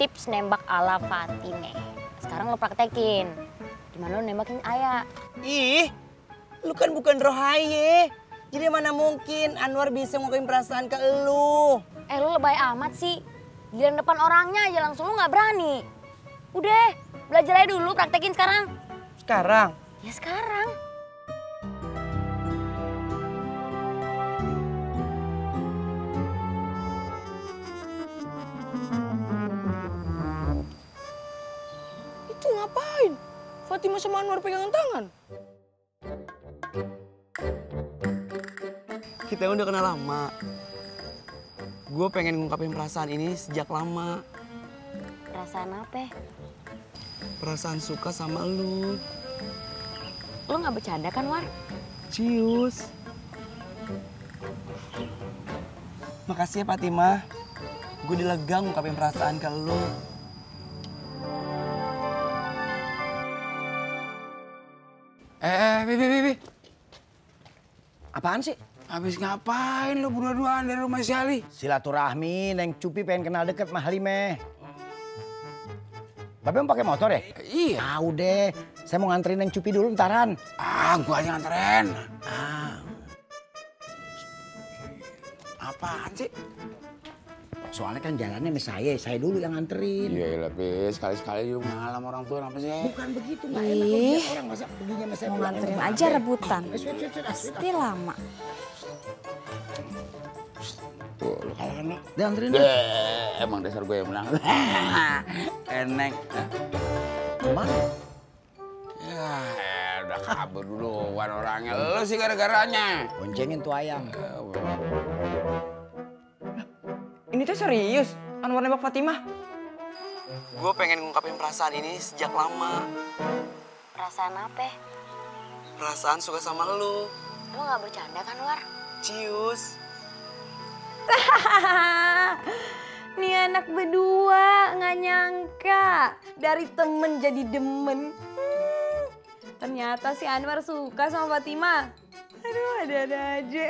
tips nembak ala Fatime. Sekarang lo praktekin. Gimana lo nembakin Aya? Ih, lu kan bukan Rohaye. Jadi mana mungkin Anwar bisa ngungkapin perasaan ke lu. Lo lebay amat sih. Giliran depan orangnya aja langsung lo nggak berani. Udah, belajar aja dulu, praktekin sekarang. Sekarang? Ya sekarang. Itu ngapain? Fatima sama Anwar pegangan tangan. Kita udah kenal lama. Gue pengen ngungkapin perasaan ini sejak lama. Perasaan apa? Perasaan suka sama lu. Lo nggak bercanda kan, War? Cius. Makasih ya Fatima. Gue dilega ngungkapin perasaan ke lu. Bibi. Apaan sih? Habis ngapain lu berdua-duaan dari rumah si Ali? Silaturahmi, Neng Cupi pengen kenal deket sama Halimeh. Babe mau pakai motor ya? Iya. Ah udah, saya mau nganterin Neng Cupi dulu ntaran. Gua aja nganterin. Apaan sih? Soalnya kan jalannya sama saya dulu yang nganterin. Iya lebih sekali-sekali lu ngalam orang tua apa sih? Bukan begitu, nggak enak kalau dia orang masa perginya sama saya. Mau pulang nganterin sama aja Babe. rebutan. Pasti lama. Tuh, lu kalah kan lu? Dia nganterin. Emang dasar gue yang menang. Enek. Kemana? Ya, udah kabur duluan orangnya. Lu sih gara-garanya. Boncengin tuh ayam. Ini tuh serius? Anwar nembak Fatimah? Gue pengen ngungkapin perasaan ini sejak lama. Perasaan apa? Perasaan suka sama lu. Lo nggak bercanda kan, War? Cius. Nih anak berdua nggak nyangka dari temen jadi demen. Ternyata si Anwar suka sama Fatimah. Aduh, ada-ada aja.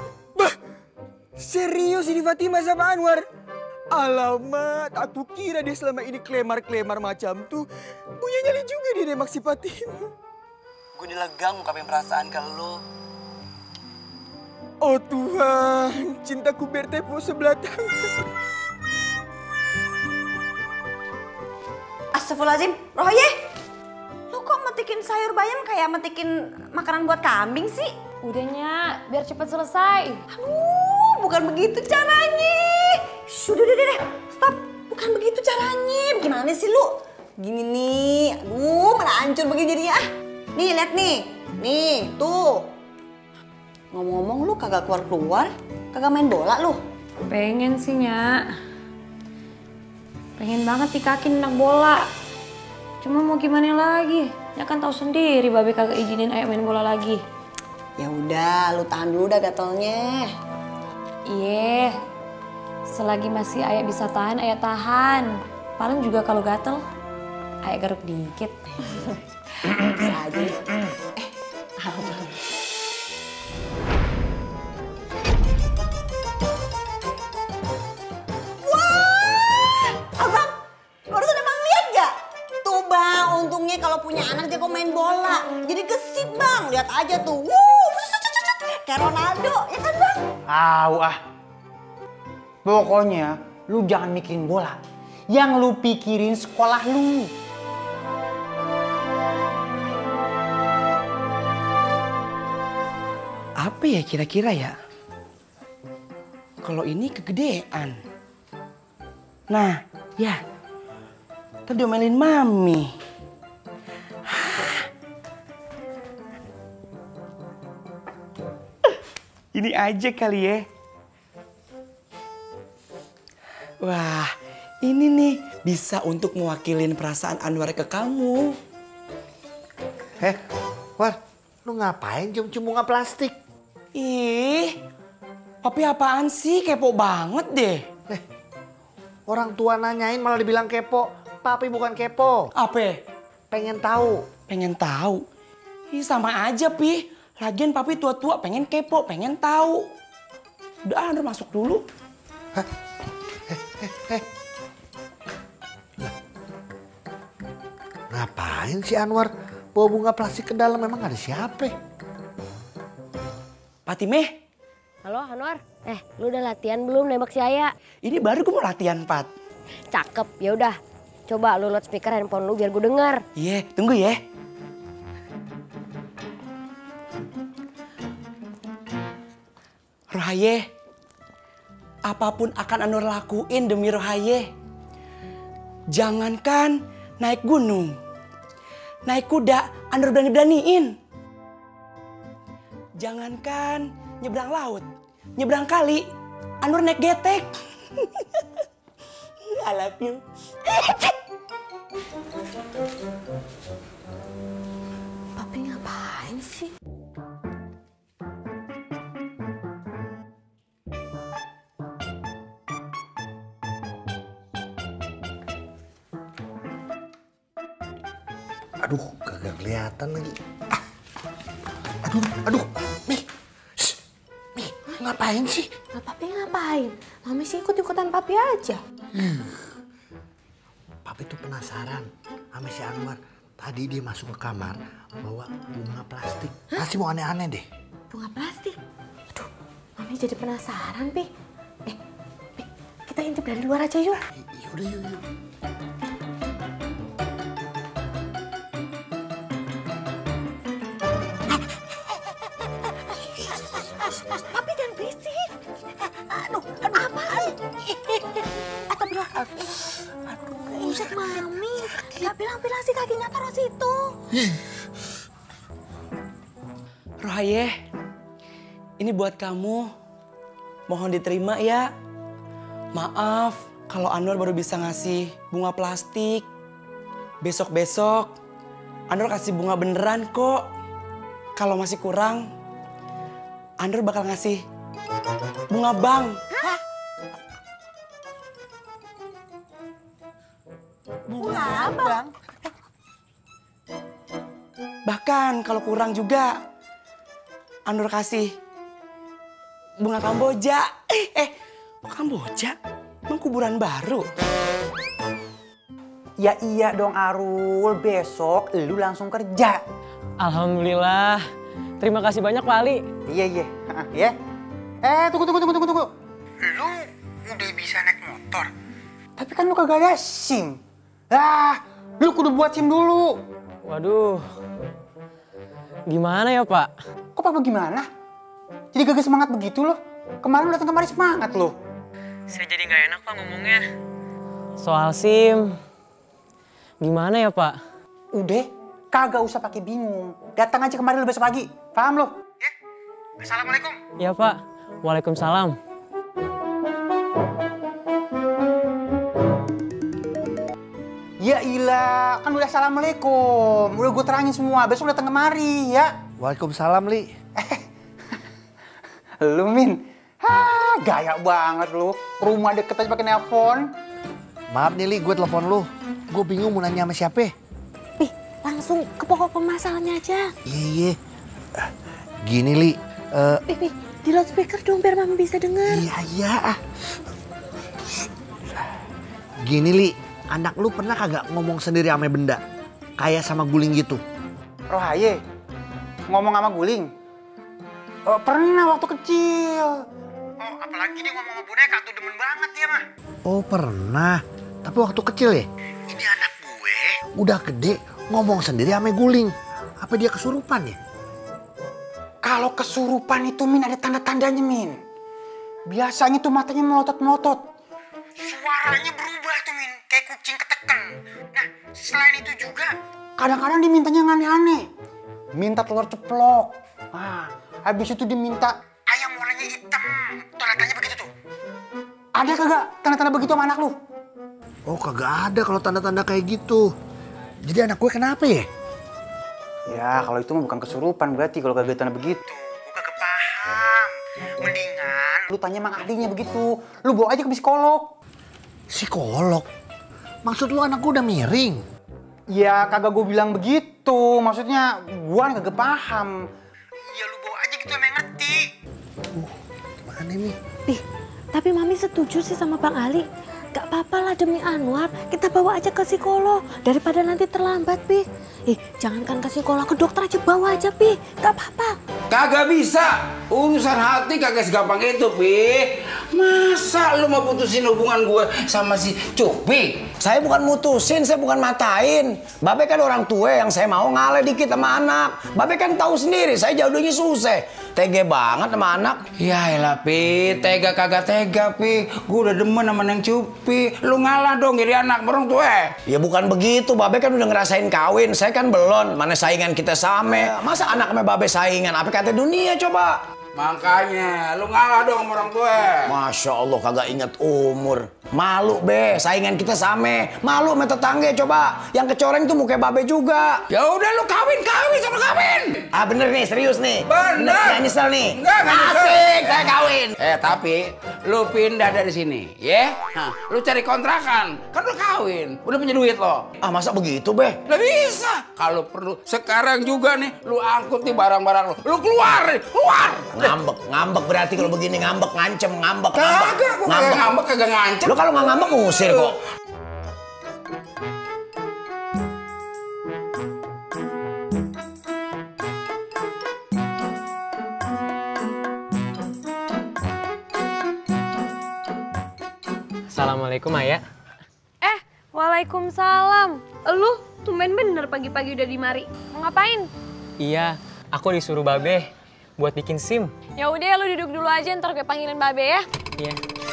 Serius ini Fatimah sama Anwar? Alamat, aku kira dia selama ini klemar-klemar macam tuh. Punya nyali juga dia nembak si Fatimah. Gue dilegang ngungkapin perasaan ke lu. Oh Tuhan, cintaku bertepuk sebelah tangan. Astagfirullahaladzim, Rohye. Lu kok metikin sayur bayam kayak metikin makanan buat kambing sih? Udah, Nyak, biar cepet selesai. Aduh, bukan begitu caranya. Sudah, deh. Stop. Bukan begitu caranya. Gimana sih lu? Gini nih. Aduh, malah hancur begini jadinya. Nih, lihat nih. Nih, tuh. Ngomong-ngomong lu kagak keluar-keluar. Kagak main bola lu. Pengen sih, Nyak. Pengen banget dikakin anak bola. Cuma mau gimana lagi? Ya kan tahu sendiri Babe kagak izinin Ayah main bola lagi. Ya udah, lu tahan dulu dah gatelnya. Iya. Selagi masih Ayah bisa tahan, Ayah tahan. Paling juga kalau gatel, Ayah garuk dikit. Bisa aja. Abang, barusan abang lihat gak? Tuh bang, untungnya kalau punya anak jago main bola. Jadi gesit bang, lihat aja tuh. Kayak Ronaldo, ya kan bang? Pokoknya lu jangan mikirin bola. Yang lu pikirin sekolah lu. Apa ya kira-kira ya? Kalau ini kegedean. Nah, ya. Tadi diomelin Mami. Ini aja kali ya. Wah, ini nih bisa untuk mewakilin perasaan Anwar ke kamu. War, lu ngapain cium-cium bunga plastik? Ih, Papi apaan sih? Kepo banget deh. Orang tua nanyain malah dibilang kepo. Papi bukan kepo. Apa? Pengen tahu. Pengen tahu? Ih, sama aja, Pi. Lagian Papi tua-tua pengen kepo, pengen tahu. Udah, Andra masuk dulu. Ngapain si Anwar bawa bunga plastik ke dalam? Memang ada siapa? Patime, Halo Anwar, lu udah latihan belum nembak si Aya? ini baru gue mau latihan, Pat. Cakep, ya udah. Coba lu loudspeaker handphone lu biar gue denger. Iya, tunggu ya. Rohaye, apapun akan Anwar lakuin demi Rohaye. Jangankan naik gunung, naik kuda Anwar berani-beraniin. Jangankan nyebrang laut, nyebrang kali, Anwar naik getek. I love you. Papi ngapain sih? Aduh, kagak kelihatan lagi. Aduh, Mi. Shh. Mi, ngapain sih? Nah, papi ngapain? Mami sih ikut-ikutan papi aja. Papi tuh penasaran sama si Anwar. Tadi dia masuk ke kamar bawa bunga plastik. Pasti mau aneh-aneh deh. Bunga plastik? Aduh, Mami jadi penasaran, Pi. Pi, kita intip dari luar aja yuk. Yaudah, yuk. Papi jangan berisik. Aduh, apa sih? Aduh, Buset Mami. Ya bilang-bilang sih kakinya taruh situ. Rohaye, ini buat kamu. Mohon diterima ya. Maaf kalau Anwar baru bisa ngasih bunga plastik. Besok-besok Anwar kasih bunga beneran kok. Kalau masih kurang, Anwar bakal ngasih bunga bank. Bunga apa? Bahkan kalau kurang juga, Anwar kasih bunga Kamboja. Kamboja? Emang kuburan baru? Ya iya dong Arul, besok lu langsung kerja. Alhamdulillah. Terima kasih banyak Pak Ali. Iya. Ya. Tunggu. Lu udah bisa naik motor. Tapi kan lu kagak ada SIM. Lu kudu buat SIM dulu. Waduh. Gimana ya Pak? Kok Papa gimana? Jadi kagak semangat begitu loh. Kemarin lu datang kemari semangat loh. Saya jadi nggak enak Pak ngomongnya. Soal SIM. Gimana ya Pak? Udah, kagak usah pakai bingung. Datang aja kemari lu besok pagi. Paham lo? Ya. Assalamualaikum. Ya Pak. Waalaikumsalam. Ya ilah, kan udah assalamualaikum. Udah gue terangin semua, besok datang kemari ya. Waalaikumsalam, Li. Lu Min, gaya banget lu. Rumah deket aja pakai nelpon. Maaf nih, Li, gue telepon lu. Gue bingung mau nanya sama siapa. Pi, langsung ke pokok permasalahannya aja. Iya. Gini, Li. Pi, di loudspeaker dong biar Mami bisa dengar. Iya. Gini, Li. Anak lu pernah kagak ngomong sendiri sama benda? Kayak sama guling gitu. Rohaye, ngomong sama guling? Pernah waktu kecil. Apalagi dia ngomong sama boneka tuh demen banget ya mah. Oh pernah, tapi waktu kecil ya? Ini anak gue udah gede ngomong sendiri sama guling. Apa dia kesurupan ya? Kalau kesurupan itu Min ada tanda-tandanya Min. Biasanya tuh matanya melotot-melotot. Suaranya berubah tuh Min, kayak kucing ketekan. Nah selain itu juga kadang-kadang dia mintanya yang aneh-aneh. Minta telur ceplok. Habis itu diminta ayam warnanya hitam. Tanda-tandanya begitu tuh. Ada kagak tanda-tanda begitu sama anak lu? Oh kagak ada kalau tanda-tanda kayak gitu. Jadi anak gue kenapa ya? Ya kalau itu mah bukan kesurupan berarti kalau kagak tanda begitu. Gue kagak paham. Mendingan lu tanya emang ahlinya begitu. Lu bawa aja ke psikolog. Psikolog? Maksud lu anak gue udah miring? Ya kagak gue bilang begitu. Maksudnya gue kagak paham. Ya lu bawa aja gitu emang ngerti. Gimana nih? Pi, tapi Mami setuju sih sama Bang Ali. gak apa-apa lah demi Anwar. Kita bawa aja ke psikolog daripada nanti terlambat, Pi. Jangankan ke psikolog, ke dokter aja bawa aja, Pi. Gak apa-apa. Kagak bisa. Urusan hati kagak segampang itu, Pi. Masa lu mau putusin hubungan gue sama si Cupi? Saya bukan mutusin, saya bukan matain. Babe kan orang tua yang saya mau ngalah dikit sama anak. Babe kan tahu sendiri, saya jodohnya susah. Tege banget sama anak. Ya elah, Pi. Tega kagak tega, Pi. Gue udah demen sama Neng Cupi. Lu ngalah dong jadi anak orang tua. Ya bukan begitu, Babe kan udah ngerasain kawin. Saya kan belum. Mana saingan kita sama. Masa anak sama Babe saingan? Apa kata dunia coba? Makanya, lu ngalah dong sama orang tua. Masya Allah kagak inget umur. Malu be, saingan kita sama. Malu sama tetangga coba. Yang kecoreng tuh muka Babe juga. Ya udah lu kawin sama kawin. Ah bener nih, serius nih. Bener. Nggak nyesel nih. Nggak nyesel. Asik, saya kawin. Tapi lu pindah dari sini, ya? Nah, lu cari kontrakan. Kan lu kawin, udah punya duit lo. Ah masa begitu be? Lah bisa. Kalau perlu sekarang juga nih, lu angkut nih barang-barang lu. Lu keluar. Ngambek berarti kalau begini ngambek, ngancem, ngambek. Kagak, gua kagak ngambek, kagak ngancem. Lo kalau nggak ngambek ngusir kok. Assalamualaikum, Ayah. Waalaikumsalam. Lu tumben bener pagi-pagi udah di mari. Mau ngapain? Iya, aku disuruh Babe buat bikin SIM. Ya udah, lu duduk dulu aja, ntar gue panggilin Babe ya. Iya.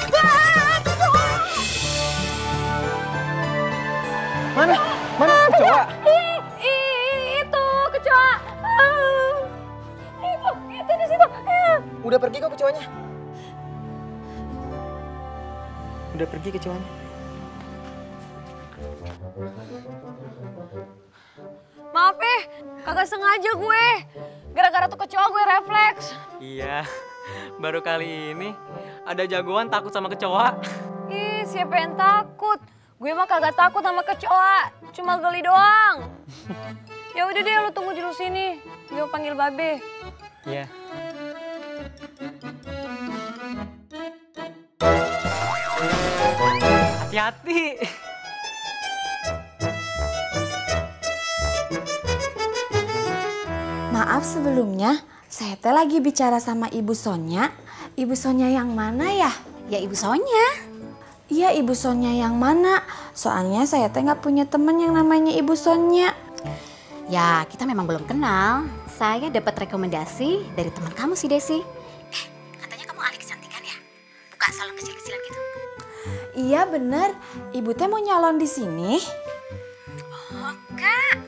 Mana kecoa? Itu kecoa. Itu di situ. Udah pergi kok kecoanya. Udah pergi kecoanya. Maaf kagak sengaja gue. Gara-gara tuh kecoa gue refleks. Iya, baru kali ini ada jagoan takut sama kecoa. Ih, siapa yang takut? Gue mah kagak takut sama kecoa, cuma geli doang. Ya udah deh, lu tunggu di sini. Gue panggil Babe. Iya. Hati-hati. Maaf sebelumnya, saya teh lagi bicara sama Ibu Sonya. Ibu Sonya yang mana ya? Ya Ibu Sonya. Iya Ibu Sonya yang mana? Soalnya saya teh nggak punya temen yang namanya Ibu Sonya. Ya kita memang belum kenal. Saya dapat rekomendasi dari teman kamu si Desi. Katanya kamu ahli kecantikan ya? Buka salon kecil-kecilan gitu. Iya bener. Ibu teh mau nyalon di sini. Oh Kak.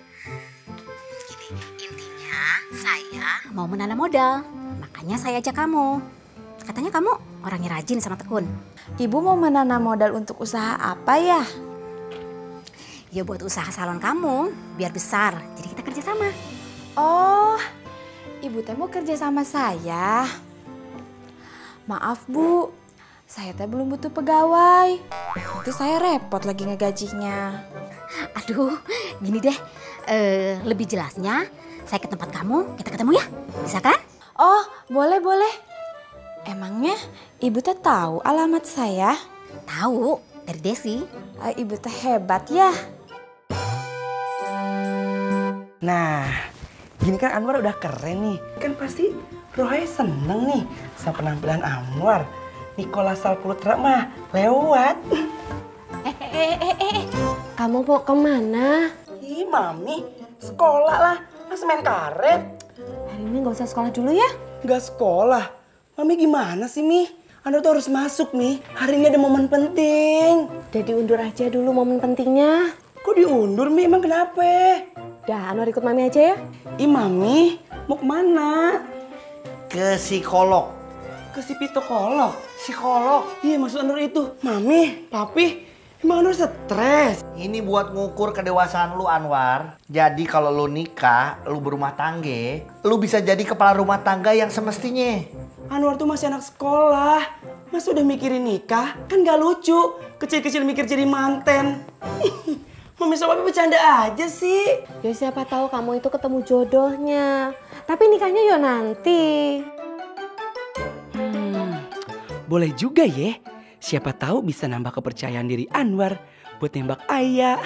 Saya mau menanam modal, makanya saya ajak kamu. Katanya kamu orangnya rajin sama tekun. Ibu mau menanam modal untuk usaha apa ya? Ya buat usaha salon kamu, biar besar. Jadi kita kerja sama. Oh, Ibu teh mau kerja sama saya. Maaf Bu, saya teh belum butuh pegawai. Nanti saya repot lagi ngegajinya. Aduh, gini deh, lebih jelasnya saya ke tempat kamu, kita ketemu ya, bisa kan? Oh, boleh. Emangnya Ibu teh tahu alamat saya? Tahu, dari Desi. Ibu teh hebat ya. Nah, gini kan Anwar udah keren nih. Kan pasti Rohaya seneng nih sama penampilan Anwar. Nicholas Saputra mah lewat. Kamu mau kemana? Ih, Mami, sekolah lah. Mas main karet. Hari ini gak usah sekolah dulu ya? Gak sekolah? Mami gimana sih, Mi? Anda tuh harus masuk, Mi. Hari ini ada momen penting. Udah diundur aja dulu momen pentingnya. Kok diundur, Mi? Emang kenapa? Dah, Anwar ikut Mami aja ya. Ih, Mami, mau kemana? Ke psikolog. Ke si pitokolog? Psikolog? Iya, maksud Anwar itu. Mami, Papi, emang Anwar stres? Ini buat ngukur kedewasaan lu, Anwar. Jadi kalau lu nikah, lu berumah tangga, lu bisa jadi kepala rumah tangga yang semestinya. Anwar tuh masih anak sekolah. Masa udah mikirin nikah? Kan gak lucu. Kecil-kecil mikir jadi manten. Mami sama Papi bercanda aja sih. Ya siapa tahu kamu itu ketemu jodohnya. Tapi nikahnya yo nanti. Boleh juga ya. Siapa tahu bisa nambah kepercayaan diri Anwar buat nembak Ayah.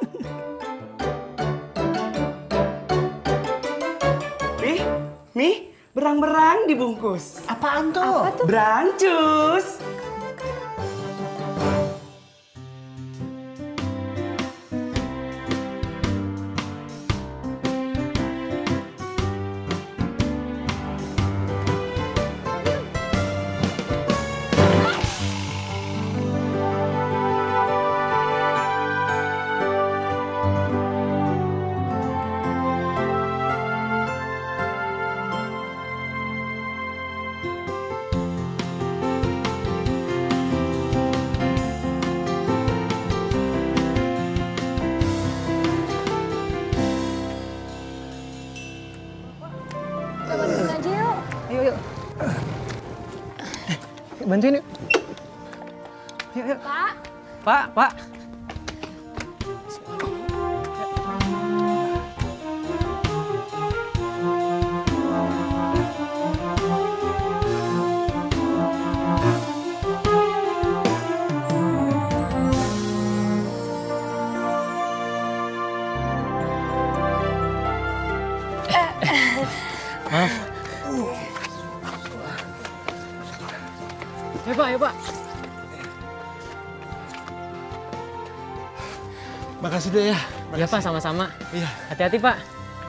Nih, berang-berang dibungkus. Apaan tuh? Apa tuh? Brancus. Bantuin yuk. Yuk. Pak. Maaf. Ya Pak. Makasih deh ya. Iya Pak, sama-sama. Iya. Hati-hati Pak.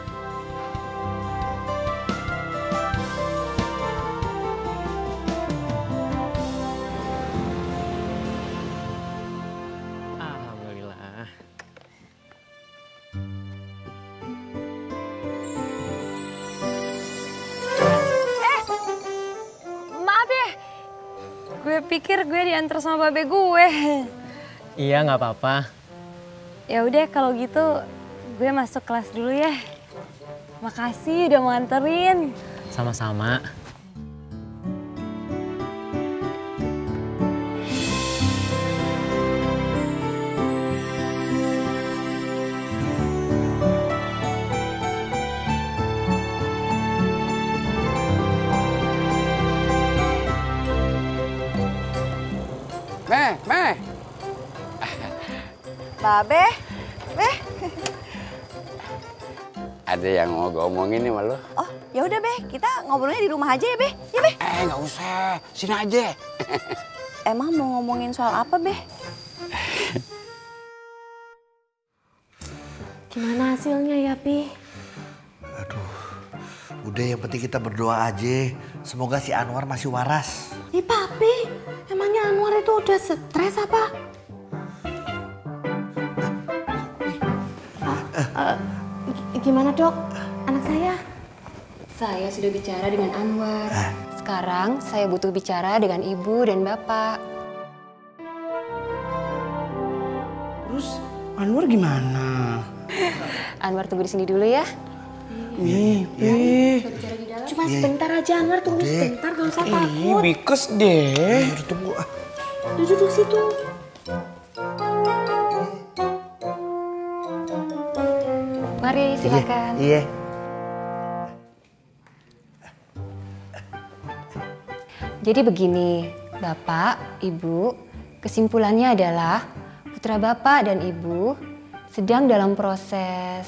Alhamdulillah. Maaf ya. Gue pikir gue diantar sama babe gue. Iya, nggak apa-apa. Ya udah kalau gitu gue masuk kelas dulu ya. Makasih udah mau anterin. Sama-sama. Meh. Babe, Ada yang mau gue omongin nih sama lo. Oh, ya udah Be, kita ngobrolnya di rumah aja ya Be. Ya Be. Nggak usah, sini aja. Emang mau ngomongin soal apa Be? Gimana hasilnya ya, Pi? Aduh, udah yang penting kita berdoa aja. Semoga si Anwar masih waras. Ih, Papi, emangnya Anwar itu udah stres apa? Gimana dok, anak saya? Saya sudah bicara dengan Anwar. Sekarang saya butuh bicara dengan ibu dan bapak. Terus Anwar gimana? Anwar tunggu di sini dulu ya. Cuma sebentar aja Anwar, tunggu sebentar, gak usah takut. Bikes deh. Tunggu. Duduk situ. Mari silakan. Iya. Jadi begini, Bapak, Ibu, kesimpulannya adalah putra Bapak dan Ibu sedang dalam proses...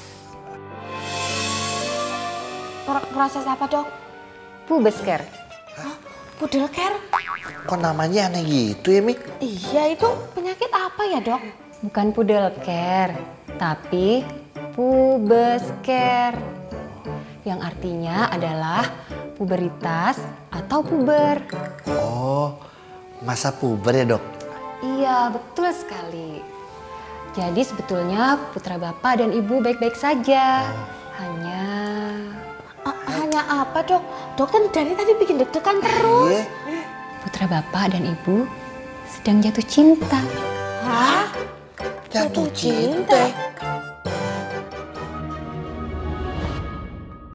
Proses apa dok? Pubesker. Pudel care? Kok namanya aneh gitu ya, Mik? Iya, itu penyakit apa ya dok? Bukan pudel care, tapi pubesker. Yang artinya adalah puberitas atau puber. Oh, masa puber ya dok? Iya, betul sekali. Jadi sebetulnya putra Bapak dan Ibu baik-baik saja. Hanya apa dok? Dokter dari tadi bikin deg-degan terus. Putra Bapak dan Ibu sedang jatuh cinta. Hah? Jatuh cinta?